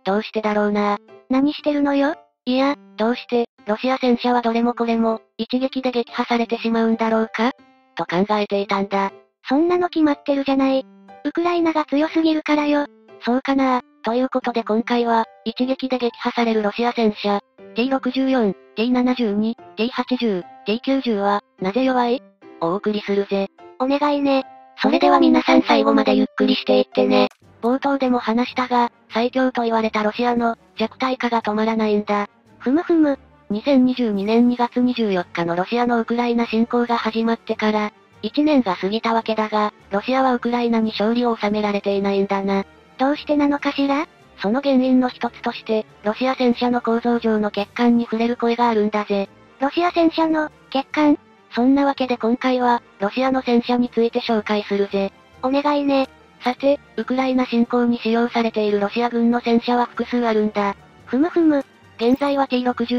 どうしてだろうな。 何してるのよ？ いや、どうして、ロシア戦車はどれもこれも、一撃で撃破されてしまうんだろうかと考えていたんだ。 そんなの決まってるじゃない。ウクライナが強すぎるからよ。 そうかな。ということで今回は、一撃で撃破されるロシア戦車、T64、T72、T80、T90 は、なぜ弱い？お送りするぜ。 お願いね。 それでは皆さん最後までゆっくりしていってね。冒頭でも話したが、最強と言われたロシアの弱体化が止まらないんだ。 ふむふむ。 2022年2月24日のロシアのウクライナ侵攻が始まってから、1年が過ぎたわけだが、ロシアはウクライナに勝利を収められていないんだな。 どうしてなのかしら？ その原因の一つとして、ロシア戦車の構造上の欠陥に触れる声があるんだぜ。 ロシア戦車の欠陥？ そんなわけで今回は、ロシアの戦車について紹介するぜ。 お願いね。 さて、ウクライナ侵攻に使用されているロシア軍の戦車は複数あるんだ。 ふむふむ。 現在は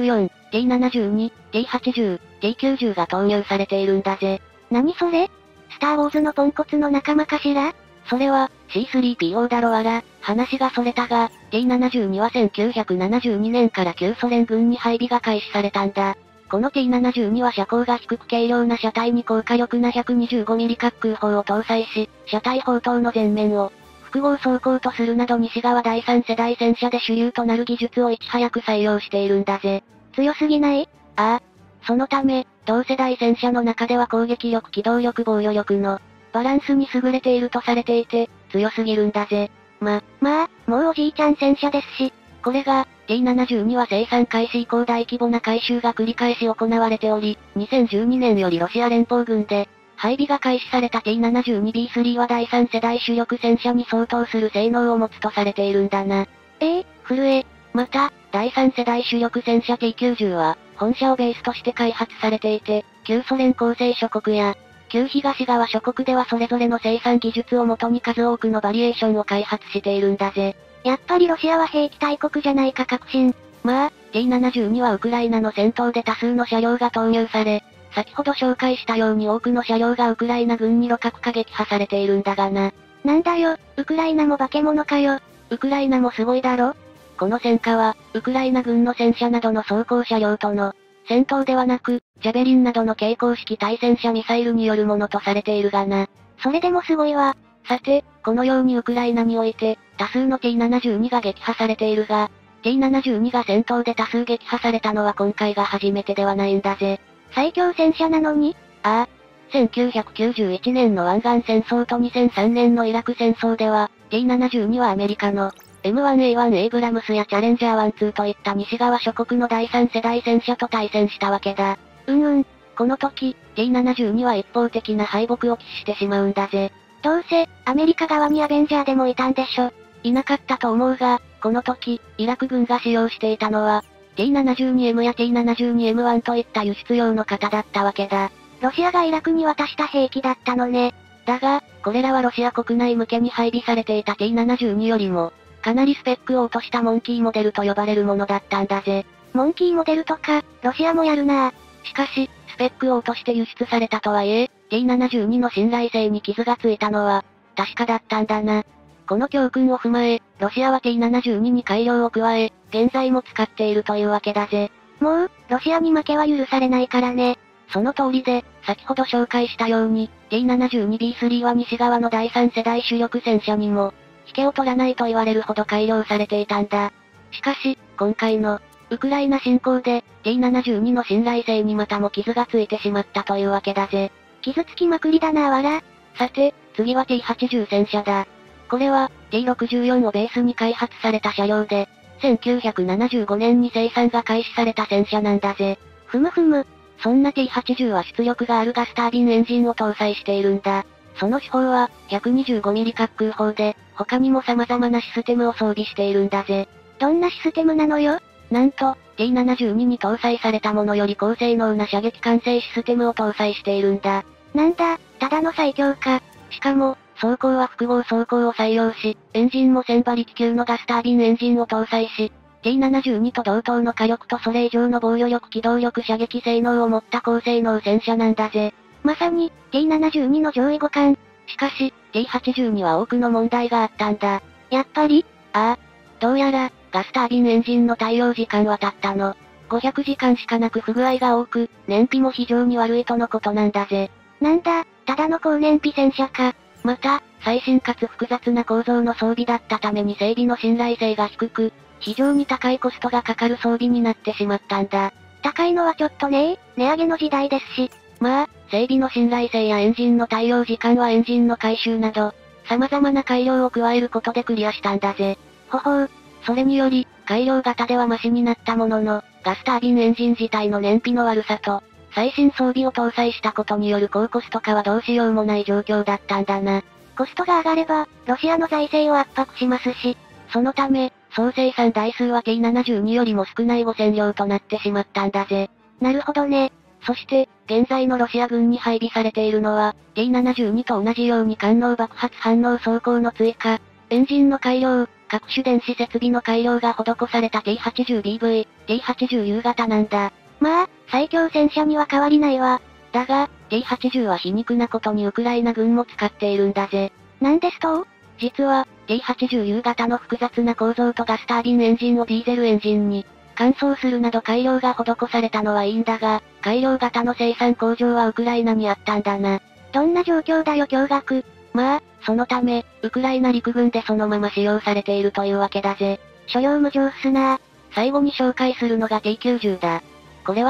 T64、T72、T80、T90 が投入されているんだぜ。 何それ？スターウォーズのポンコツの仲間かしら？ それは、C3PO だろわら、話がそれたが、T72 は1972年から旧ソ連軍に配備が開始されたんだ。この T72 は車高が低く軽量な車体に高火力な 125mm 滑空砲を搭載し、車体砲塔の前面を、複合走行とするなど西側第3世代戦車で主流となる技術をいち早く採用しているんだぜ。 強すぎない？ ああ。そのため、同世代戦車の中では攻撃力機動力防御力のバランスに優れているとされていて、強すぎるんだぜ。 まあ、もうおじいちゃん戦車ですし。 これが、T72 は生産開始以降大規模な改修が繰り返し行われており、2012年よりロシア連邦軍で、配備が開始された T72B3 は第3世代主力戦車に相当する性能を持つとされているんだな。 震え。 また、第3世代主力戦車 T90 は、本社をベースとして開発されていて、旧ソ連構成諸国や、旧東側諸国ではそれぞれの生産技術をもとに数多くのバリエーションを開発しているんだぜ。 やっぱりロシアは兵器大国じゃないか確信。 まあ、T72 はウクライナの戦闘で多数の車両が投入され、先ほど紹介したように多くの車両がウクライナ軍に路角化撃破されているんだがな。 なんだよ、ウクライナも化け物かよ。 ウクライナもすごいだろ？この戦果は、ウクライナ軍の戦車などの装甲車両との、戦闘ではなく、ジャベリンなどの携行式対戦車ミサイルによるものとされているがな。 それでもすごいわ。 さて、このようにウクライナにおいて、多数の T72 が撃破されているが、T72 が戦闘で多数撃破されたのは今回が初めてではないんだぜ。 最強戦車なのに？ ああ。1991年の湾岸戦争と2003年のイラク戦争では、T72 はアメリカの M1A1 エイブラムスやチャレンジャー1-2といった西側諸国の第3世代戦車と対戦したわけだ。この時、T72 は一方的な敗北を喫してしまうんだぜ。 どうせ、アメリカ側にアベンジャーでもいたんでしょ。 いなかったと思うが、この時、イラク軍が使用していたのは、T72M や T72M1 といった輸出用の型だったわけだ。 ロシアがイラクに渡した兵器だったのね。 だが、これらはロシア国内向けに配備されていた T72 よりも、かなりスペックを落としたモンキーモデルと呼ばれるものだったんだぜ。 モンキーモデルとか、ロシアもやるなぁ。 しかし、スペックを落として輸出されたとはいえ、T72 の信頼性に傷がついたのは、確かだったんだな。この教訓を踏まえ、ロシアは T72 に改良を加え、現在も使っているというわけだぜ。 もう、ロシアに負けは許されないからね。 その通りで、先ほど紹介したように、T72B3 は西側の第3世代主力戦車にも、引けを取らないと言われるほど改良されていたんだ。しかし、今回の、ウクライナ侵攻で、T72 の信頼性にまたも傷がついてしまったというわけだぜ。 傷つきまくりだなわら。 さて、次は T80 戦車だ。これは、T64 をベースに開発された車両で、1975年に生産が開始された戦車なんだぜ。 ふむふむ。 そんな T80 は出力があるガスタービンエンジンを搭載しているんだ。その手法は、125mm 滑空砲で、他にも様々なシステムを装備しているんだぜ。 どんなシステムなのよ？ なんと、T72 に搭載されたものより高性能な射撃管制システムを搭載しているんだ。 なんだ、ただの最強か。 しかも、装甲は複合装甲を採用し、エンジンも1000馬力級のガスタービンエンジンを搭載し、T72 と同等の火力とそれ以上の防御力機動力射撃性能を持った高性能戦車なんだぜ。 まさに、T72 の上位互換。 しかし、T80 には多くの問題があったんだ。 やっぱり？ ああ。どうやら、 ガスタービンエンジンの耐用時間はたったの。500時間しかなく不具合が多く、燃費も非常に悪いとのことなんだぜ。 なんだ、ただの高燃費戦車か。 また、最新かつ複雑な構造の装備だったために整備の信頼性が低く、非常に高いコストがかかる装備になってしまったんだ。 高いのはちょっとね値上げの時代ですし。 まあ、整備の信頼性やエンジンの耐用時間はエンジンの改修など、様々な改良を加えることでクリアしたんだぜ。 ほほう。 それにより、改良型ではマシになったものの、ガスタービンエンジン自体の燃費の悪さと、最新装備を搭載したことによる高コスト化はどうしようもない状況だったんだな。 コストが上がれば、ロシアの財政を圧迫しますし、 そのため、総生産台数は T72 よりも少ない5000両となってしまったんだぜ。 なるほどね。 そして、現在のロシア軍に配備されているのは、T72 と同じように官能爆発反応装甲の追加、エンジンの改良、各種電子設備の改良が施された T80BV、T80U 型なんだ。 まあ、最強戦車には変わりないわ。 だが、T80 は皮肉なことにウクライナ軍も使っているんだぜ。 なんですと？ 実は、T80U 型の複雑な構造とガスタービンエンジンをディーゼルエンジンに、換装するなど改良が施されたのはいいんだが、改良型の生産工場はウクライナにあったんだな。 どんな状況だよ驚愕。 まあ、そのため、ウクライナ陸軍でそのまま使用されているというわけだぜ。 所要無情っすな。 最後に紹介するのが T90 だ。これは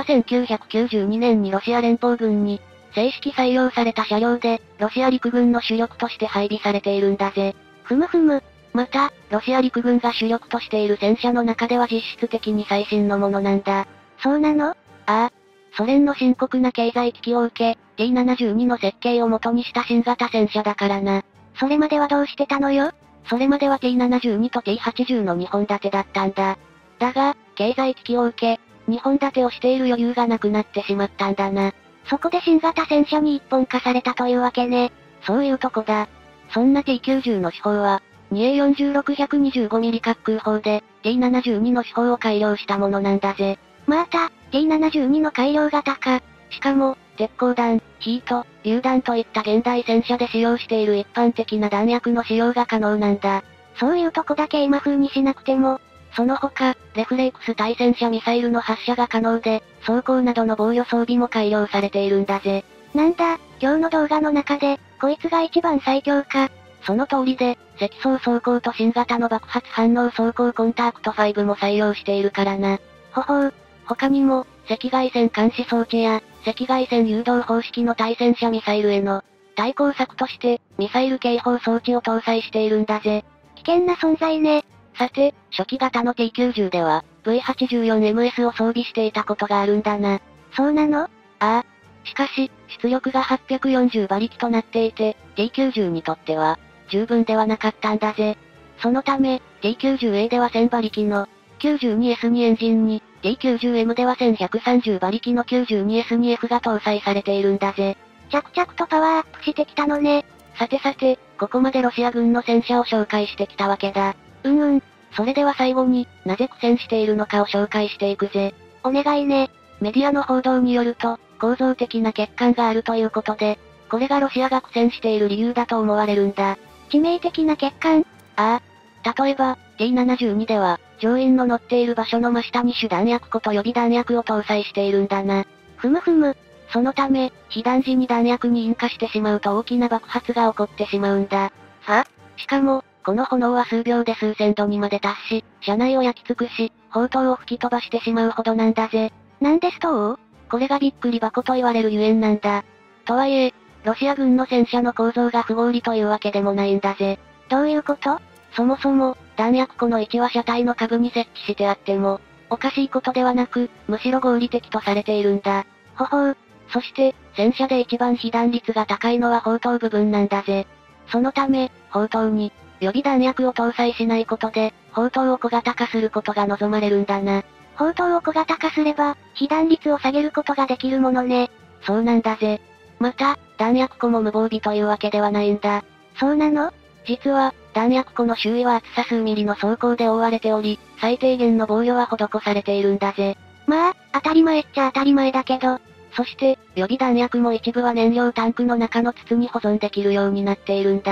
1992年にロシア連邦軍に、正式採用された車両で、ロシア陸軍の主力として配備されているんだぜ。 ふむふむ。 また、ロシア陸軍が主力としている戦車の中では実質的に最新のものなんだ。 そうなの？ ああ。ソ連の深刻な経済危機を受け、T72 の設計を元にした新型戦車だからな。 それまではどうしてたのよ？ それまでは T72 と T80 の2本立てだったんだ。だが、経済危機を受け、2本立てをしている余裕がなくなってしまったんだな。 そこで新型戦車に一本化されたというわけね。 そういうとこだ。そんな T90 の手法は、2A46-125mm 滑空砲で、T72 の手法を改良したものなんだぜ。 また、T72 の改良型か。 しかも、鉄鋼弾、ヒート、榴弾といった現代戦車で使用している一般的な弾薬の使用が可能なんだ。 そういうとこだけ今風にしなくても、 その他、レフレイクス対戦車ミサイルの発射が可能で、装甲などの防御装備も改良されているんだぜ。 なんだ、今日の動画の中で、こいつが一番最強か。 その通りで、積層装甲と新型の爆発反応装甲コンタクト5も採用しているからな。 ほほう。 他にも、赤外線監視装置や、赤外線誘導方式の対戦車ミサイルへの、対抗策として、ミサイル警報装置を搭載しているんだぜ。 危険な存在ね。 さて、初期型の T90 では、V84MS を装備していたことがあるんだな。 そうなの？ ああ。しかし、出力が840馬力となっていて、T90 にとっては、十分ではなかったんだぜ。そのため、T90A では1000馬力の、92S2 エンジンに、T90M では1130馬力の 92S2F が搭載されているんだぜ。 着々とパワーアップしてきたのね。 さてさて、ここまでロシア軍の戦車を紹介してきたわけだ。それでは最後に、なぜ苦戦しているのかを紹介していくぜ。 お願いね。 メディアの報道によると、構造的な欠陥があるということで、これがロシアが苦戦している理由だと思われるんだ。 致命的な欠陥？ ああ。例えば、T72 では、乗員の乗っている場所の真下に主弾薬庫と予備弾薬を搭載しているんだな。 ふむふむ。 そのため、被弾時に弾薬に引火してしまうと大きな爆発が起こってしまうんだ。しかも、この炎は数秒で数千度にまで達し、車内を焼き尽くし、砲塔を吹き飛ばしてしまうほどなんだぜ。 なんですと？ これがびっくり箱と言われるゆえんなんだ。とはいえ、ロシア軍の戦車の構造が不合理というわけでもないんだぜ。 どういうこと？ そもそも、弾薬庫の位置は車体の下部に設置してあっても、おかしいことではなく、むしろ合理的とされているんだ。 ほほう。 そして、戦車で一番被弾率が高いのは砲塔部分なんだぜ。そのため、砲塔に、予備弾薬を搭載しないことで、砲塔を小型化することが望まれるんだな。 砲塔を小型化すれば、被弾率を下げることができるものね。 そうなんだぜ。また、弾薬庫も無防備というわけではないんだ。 そうなの？ 実は、弾薬庫の周囲は厚さ数ミリの装甲で覆われており、最低限の防御は施されているんだぜ。 まあ、当たり前っちゃ当たり前だけど。 そして、予備弾薬も一部は燃料タンクの中の筒に保存できるようになっているんだ。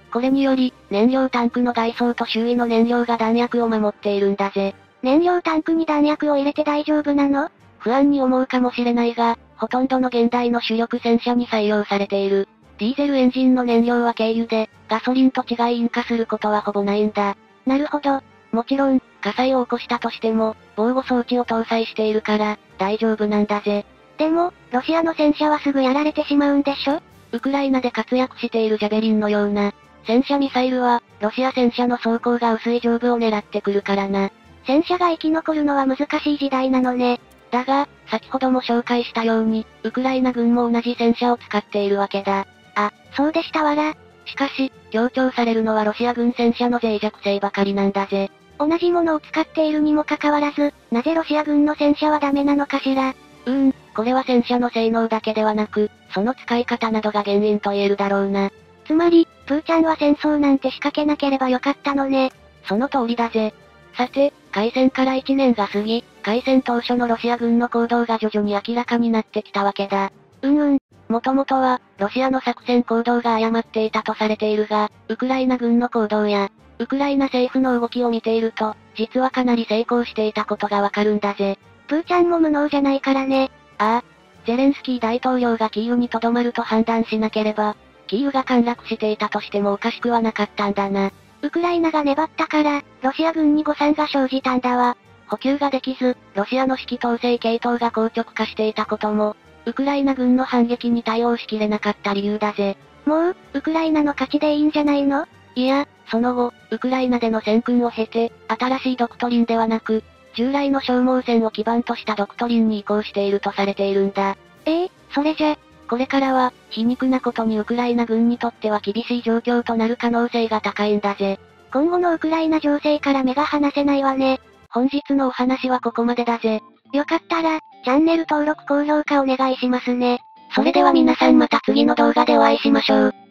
これにより、燃料タンクの外装と周囲の燃料が弾薬を守っているんだぜ。 燃料タンクに弾薬を入れて大丈夫なの？ 不安に思うかもしれないが、ほとんどの現代の主力戦車に採用されている。ディーゼルエンジンの燃料は軽油で、ガソリンと違い引火することはほぼないんだ。 なるほど。 もちろん、火災を起こしたとしても、防護装置を搭載しているから、大丈夫なんだぜ。 でも、ロシアの戦車はすぐやられてしまうんでしょ？ ウクライナで活躍しているジャベリンのような、戦車ミサイルは、ロシア戦車の装甲が薄い上部を狙ってくるからな。 戦車が生き残るのは難しい時代なのね。 だが、先ほども紹介したように、ウクライナ軍も同じ戦車を使っているわけだ。 あ、そうでしたわら。 しかし、強調されるのはロシア軍戦車の脆弱性ばかりなんだぜ。 同じものを使っているにもかかわらず、なぜロシア軍の戦車はダメなのかしら。 これは戦車の性能だけではなく、その使い方などが原因と言えるだろうな。 つまり、プーちゃんは戦争なんて仕掛けなければよかったのね。 その通りだぜ。さて、開戦から1年が過ぎ、開戦当初のロシア軍の行動が徐々に明らかになってきたわけだ。もともとは、ロシアの作戦行動が誤っていたとされているが、ウクライナ軍の行動や、ウクライナ政府の動きを見ていると、実はかなり成功していたことがわかるんだぜ。 プーちゃんも無能じゃないからね。 ああ。ゼレンスキー大統領がキーウに留まると判断しなければ、キーウが陥落していたとしてもおかしくはなかったんだな。 ウクライナが粘ったから、ロシア軍に誤算が生じたんだわ。 補給ができず、ロシアの指揮統制系統が硬直化していたことも、ウクライナ軍の反撃に対応しきれなかった理由だぜ。 もう、ウクライナの勝ちでいいんじゃないの？ いや、その後、ウクライナでの戦訓を経て、新しいドクトリンではなく、従来の消耗戦を基盤としたドクトリンに移行しているとされているんだ。 それじゃ、 これからは、皮肉なことにウクライナ軍にとっては厳しい状況となる可能性が高いんだぜ。 今後のウクライナ情勢から目が離せないわね。 本日のお話はここまでだぜ。 よかったら、チャンネル登録高評価お願いしますね。 それでは皆さんまた次の動画でお会いしましょう。